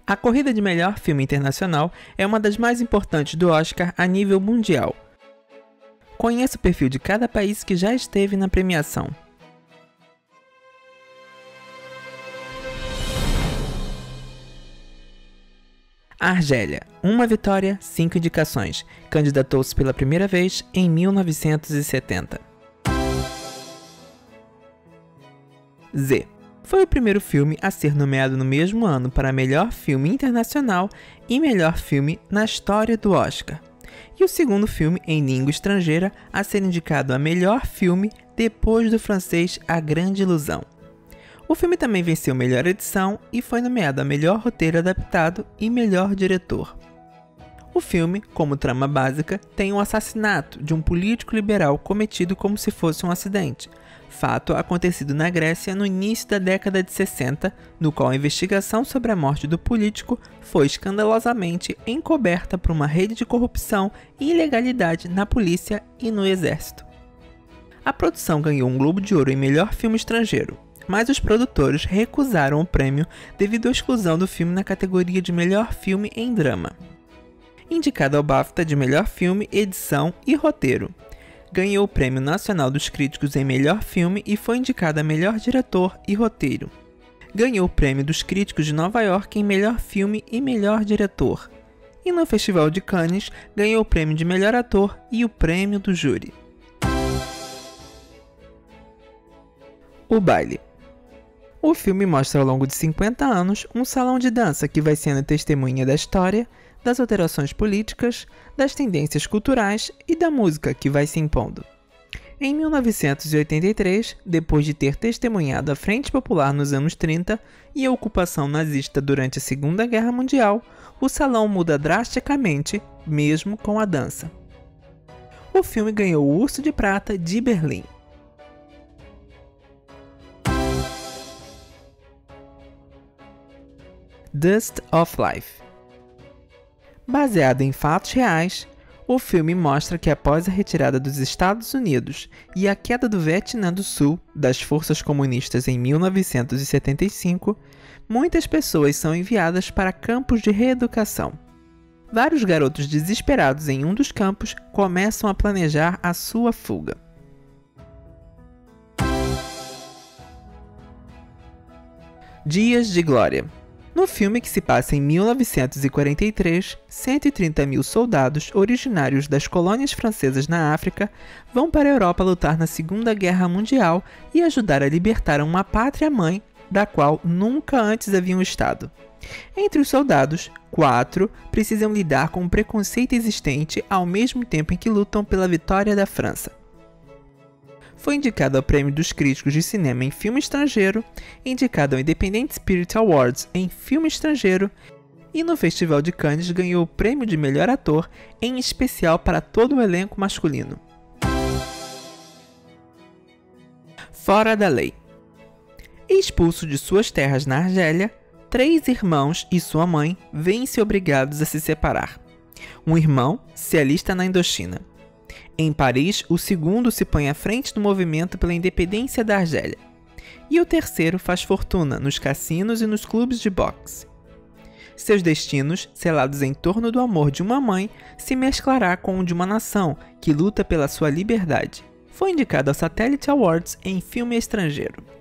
A corrida de melhor filme internacional é uma das mais importantes do Oscar a nível mundial. Conheça o perfil de cada país que já esteve na premiação. Argélia, 1 vitória, 5 indicações. Candidatou-se pela primeira vez em 1970. Z. Foi o primeiro filme a ser nomeado no mesmo ano para melhor filme internacional e melhor filme na história do Oscar. E o segundo filme em língua estrangeira a ser indicado a melhor filme depois do francês A Grande Ilusão. O filme também venceu melhor edição e foi nomeado a melhor roteiro adaptado e melhor diretor. O filme, como trama básica, tem um assassinato de um político liberal cometido como se fosse um acidente, fato acontecido na Grécia no início da década de 60, no qual a investigação sobre a morte do político foi escandalosamente encoberta por uma rede de corrupção e ilegalidade na polícia e no exército. A produção ganhou um Globo de Ouro em melhor filme estrangeiro, mas os produtores recusaram o prêmio devido à exclusão do filme na categoria de melhor filme em drama. Indicado ao BAFTA de melhor filme, edição e roteiro. Ganhou o Prêmio Nacional dos Críticos em melhor filme e foi indicado a melhor diretor e roteiro. Ganhou o Prêmio dos Críticos de Nova York em melhor filme e melhor diretor. E no Festival de Cannes, ganhou o prêmio de melhor ator e o prêmio do júri. O Baile. O filme mostra ao longo de 50 anos um salão de dança que vai sendo testemunha da história, das alterações políticas, das tendências culturais e da música que vai se impondo. Em 1983, depois de ter testemunhado a Frente Popular nos anos 30 e a ocupação nazista durante a Segunda Guerra Mundial, o salão muda drasticamente, mesmo com a dança. O filme ganhou o Urso de Prata de Berlim. Dust of Life. Baseado em fatos reais, o filme mostra que após a retirada dos Estados Unidos e a queda do Vietnã do Sul das forças comunistas em 1975, muitas pessoas são enviadas para campos de reeducação. Vários garotos desesperados em um dos campos começam a planejar a sua fuga. Dias de Glória. No filme, que se passa em 1943, 130 mil soldados originários das colônias francesas na África vão para a Europa lutar na Segunda Guerra Mundial e ajudar a libertar uma pátria-mãe da qual nunca antes haviam estado. Entre os soldados, 4 precisam lidar com o preconceito existente ao mesmo tempo em que lutam pela vitória da França. Foi indicado ao Prêmio dos Críticos de Cinema em Filme Estrangeiro, indicado ao Independent Spirit Awards em Filme Estrangeiro e no Festival de Cannes ganhou o Prêmio de Melhor Ator, em especial para todo o elenco masculino. Fora da lei. Expulso de suas terras na Argélia, 3 irmãos e sua mãe veem-se obrigados a se separar. Um irmão se alista na Indochina. Em Paris, o segundo se põe à frente do movimento pela independência da Argélia. E o terceiro faz fortuna nos cassinos e nos clubes de boxe. Seus destinos, selados em torno do amor de uma mãe, se mesclará com o de uma nação que luta pela sua liberdade. Foi indicado ao Satellite Awards em Filme Estrangeiro.